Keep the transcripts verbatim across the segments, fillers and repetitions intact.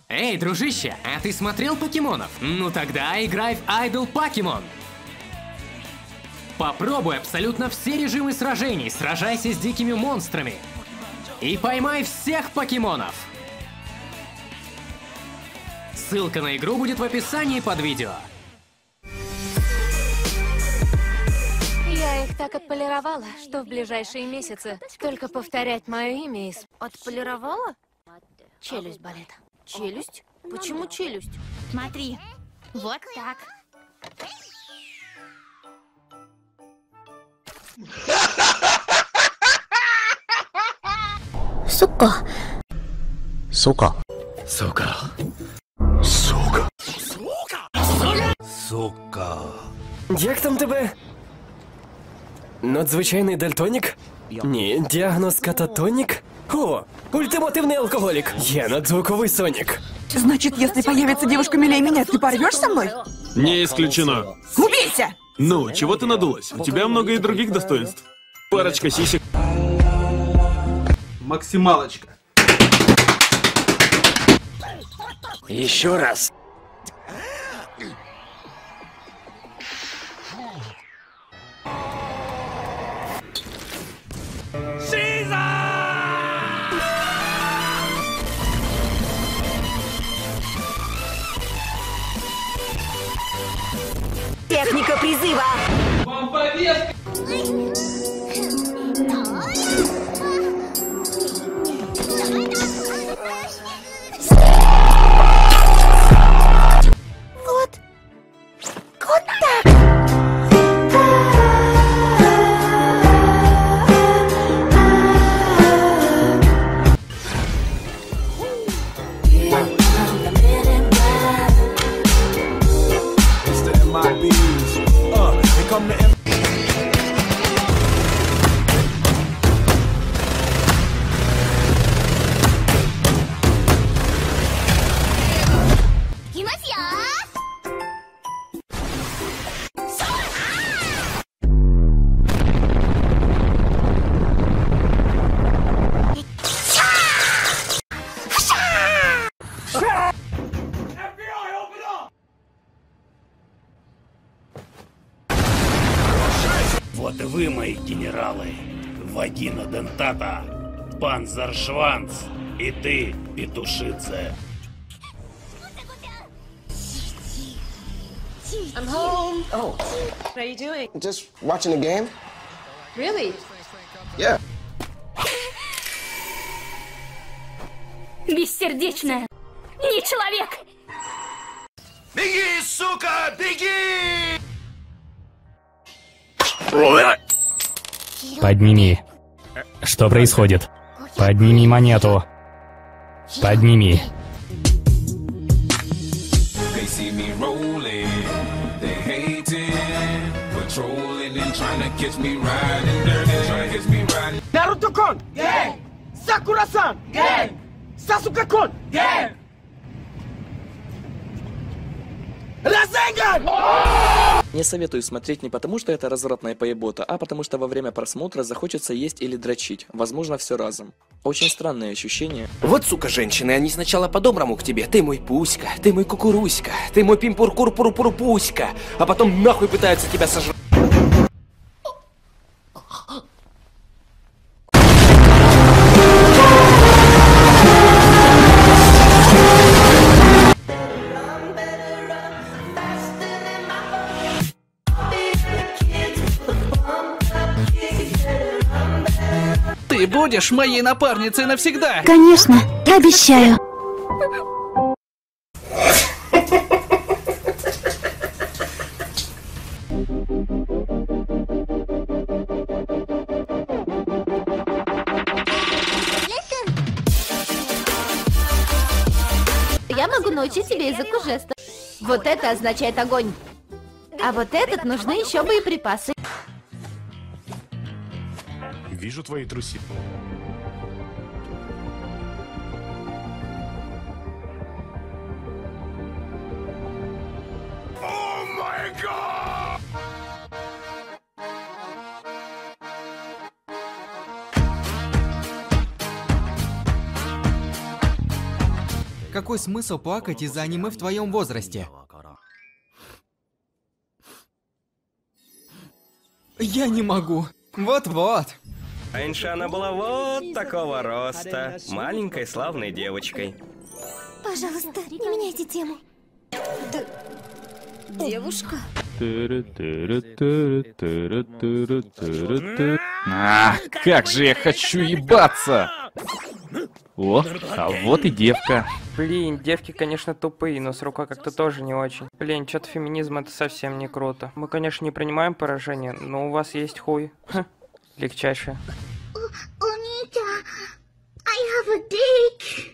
Эй, дружище, а ты смотрел покемонов? Ну тогда играй в Idle Pokemon. Попробуй абсолютно все режимы сражений, сражайся с дикими монстрами. И поймай всех покемонов. Ссылка на игру будет в описании под видео. Я их так отполировала, что в ближайшие месяцы только повторять мое имя из... Отполировала? Челюсть болит. Челюсть? Почему челюсть? Смотри, вот так. Сука. Сука. Сука. Сука. Сука. Як там тебе? Надзвичайний дальтонік? Ні, діагноз кататонік? О, ультимативний алкоголик. Я надзвуковый Соник. Значит, если появится девушка милее меня, ты порвешь со мной? Не исключено. Убейся! Ну, чего ты надулась? У тебя много и других достоинств. Парочка сисек. Максималочка. Еще раз. Техника призыва. Вам повестка. Вот. Вот так. Вот и вы, мои генералы. Вагина Дентата, Панзершванц и ты, Петушице. I'm home. Oh. What are you doing? Just watching the game. Really? Yeah. Бессердечная. Не человек. Беги, сука, беги! Подними. Что происходит? Подними монету. Подними. Наруто-кон! Гэнг! Сакура-сан! Гэнг! Сасука-кон! Гэнг! Разенган! Не советую смотреть не потому, что это развратная поебота, а потому что во время просмотра захочется есть или дрочить. Возможно, все разом. Очень странное ощущение. Вот, сука, женщины, они сначала по-доброму к тебе. Ты мой пуська, ты мой кукуруська, ты мой пимпур-кур-пур-пур-пуська. А потом нахуй пытаются тебя сожрать. Ты будешь моей напарницей навсегда! Конечно, обещаю. Я могу научить тебя языку жестов. Вот это означает огонь. А вот этот нужны еще боеприпасы. Вижу твои трусы. О май гад! Какой смысл плакать из-за аниме в твоем возрасте? Я не могу. Вот-вот. Раньше она была вот такого роста, маленькой славной девочкой. Пожалуйста, не меняйте тему. Д... Девушка? Ах, как же я хочу ебаться! О, а вот и девка. Блин, девки, конечно, тупые, но с рукой как-то тоже не очень. Блин, что-то феминизм это совсем не круто. Мы, конечно, не принимаем поражение, но у вас есть хуй. Хм, легчайшее. Онича, I have a dick.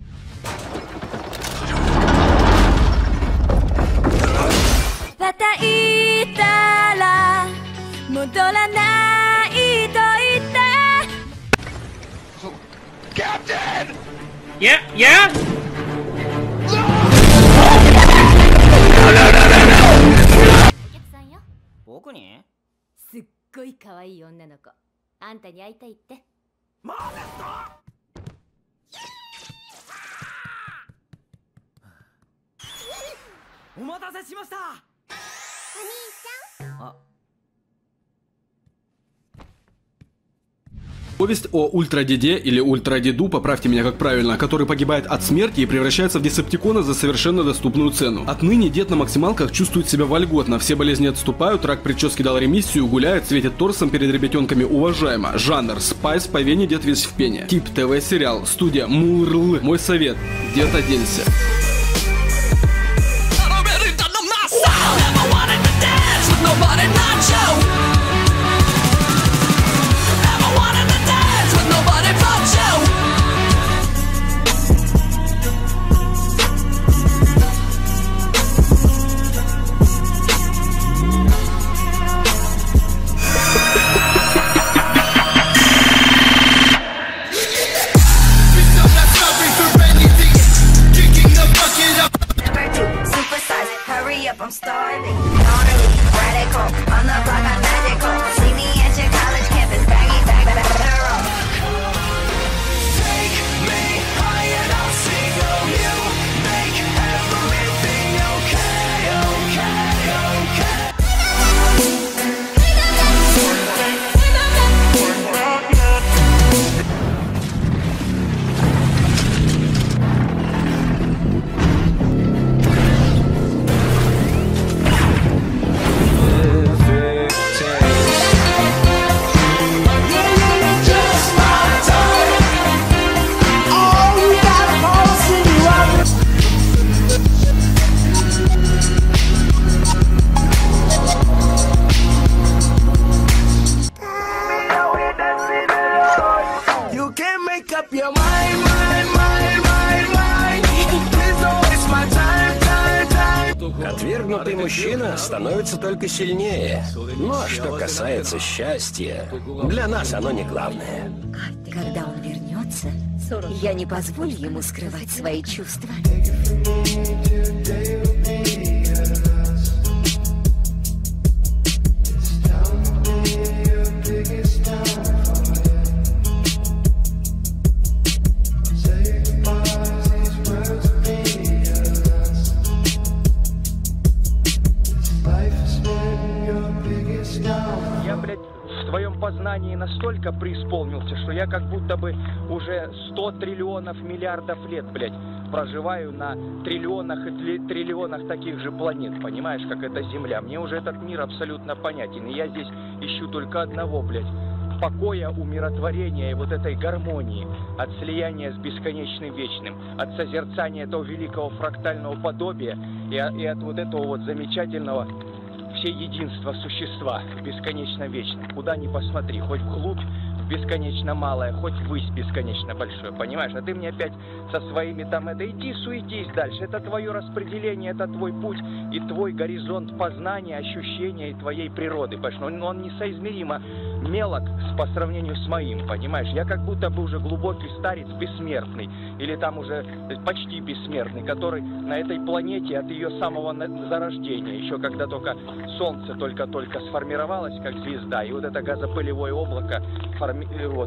Captain! Yeah, yeah? No, no, no, no, no! 僕にすっごい可愛い女の子。あんたに会いたいって。 モーレスト！ お待たせしました。 お兄ちゃん。 あ。 Повесть о ультрадеде или ультрадеду, поправьте меня как правильно, который погибает от смерти и превращается в десептикона за совершенно доступную цену. Отныне дед на максималках чувствует себя вольготно, все болезни отступают, рак прически дал ремиссию, гуляет, светит торсом перед ребятенками уважаемо. Жанр спайс, по вене, дед весь в пене. Тип ТВ-сериал, студия Мурл. Мой совет, дед оденься. I'm starving, gnarly, radical, on the block I'm magical. See me at your college campus, baggy, bag, bag, girl. Take me high and I'll sing on you. Make everything okay, okay, okay. Отвергнутый мужчина становится только сильнее. Но что касается счастья, для нас оно не главное. Когда он вернется, я не позволю ему скрывать свои чувства. Познании настолько преисполнился, что я как будто бы уже сто триллионов миллиардов лет, блядь, проживаю на триллионах и триллионах таких же планет, понимаешь, как эта Земля. Мне уже этот мир абсолютно понятен, и я здесь ищу только одного, блядь, покоя, умиротворения и вот этой гармонии, от слияния с бесконечным вечным, от созерцания этого великого фрактального подобия и, и от вот этого вот замечательного все единство существа бесконечно вечно. Куда ни посмотри, хоть вглубь бесконечно малое, хоть ввысь бесконечно большое, понимаешь? А ты мне опять со своими там, это иди суетись дальше, это твое распределение, это твой путь и твой горизонт познания, ощущения и твоей природы, понимаешь? Он, он несоизмеримо мелок по сравнению с моим, понимаешь? Я как будто бы уже глубокий старец бессмертный, или там уже почти бессмертный, который на этой планете от ее самого зарождения, еще когда только Солнце только-только сформировалось как звезда, и вот это газопылевое облако форми... вот,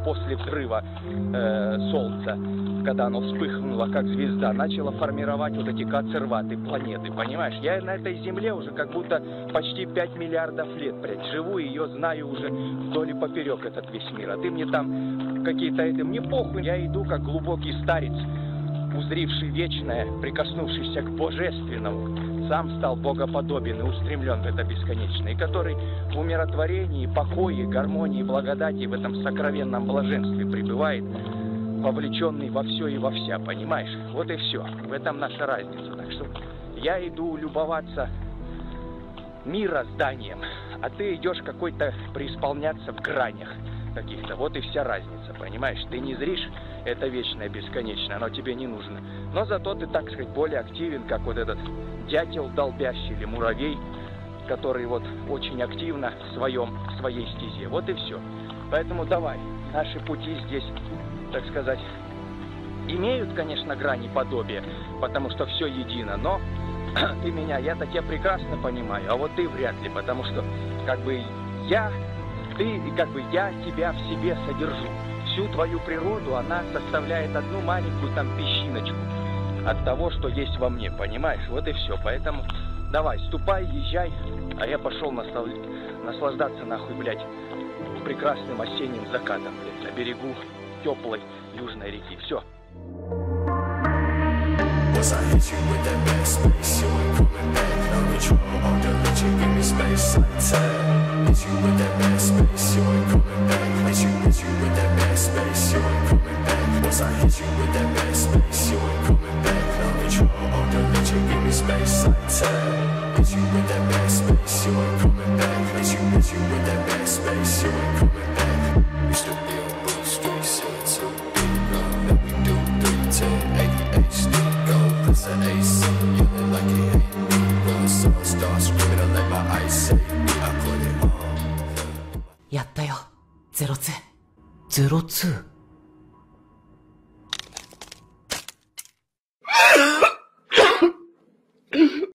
после взрыва э, Солнца, когда оно вспыхнуло как звезда, начало формировать вот эти консерваты планеты, понимаешь? Я на этой Земле уже как будто почти пять миллиардов лет, блядь, живу и ее знаю уже вдоль и поперек этот весь мир. А ты мне там какие-то это, мне похуй, я иду как глубокий старец, узривший вечное, прикоснувшийся к божественному, сам стал богоподобен и устремлен в это бесконечное, и который в умиротворении, покое, гармонии, благодати, в этом сокровенном блаженстве пребывает, вовлеченный во все и во вся, понимаешь? Вот и все. В этом наша разница. Так что я иду любоваться мирозданием, а ты идешь какой-то преисполняться в гранях каких-то. Вот и вся разница, понимаешь? Ты не зришь это вечное, бесконечное, оно тебе не нужно. Но зато ты, так сказать, более активен, как вот этот дятел долбящий или муравей, который вот очень активно в своем, в своей стезе. Вот и все. Поэтому давай, наши пути здесь, так сказать, имеют, конечно, грани подобия, потому что все едино, но ты меня, я-то тебя прекрасно понимаю, а вот ты вряд ли, потому что, как бы, я, ты, как бы, я тебя в себе содержу. Всю твою природу, она составляет одну маленькую там песчиночку от того, что есть во мне, понимаешь? Вот и все, поэтому давай, ступай, езжай, а я пошел наслаж... наслаждаться, нахуй, блядь, прекрасным осенним закатом, блядь, на берегу теплой южной реки. Все. Once I hit you with that bad space, you ain't coming back. No control, on the let you give me space like time. Hit you with that bad space, you ain't coming back. Hit you, hit you with that bad space, you ain't coming back. Once I hit you with that bad space, you ain't coming back. No control, on the let you give me space like time. Hit you with that bad space, you ain't coming back. Hit you, hit you with that bad space, you ain't coming back. Used to be on Blue Street, selling two big love. Now we do three ten eighty-eight still go. Plus an A C, yelling like it hate me. When the sun starts screaming, I let my eyes save me. I put it on. やったよ。ゼロツー。ゼロツー。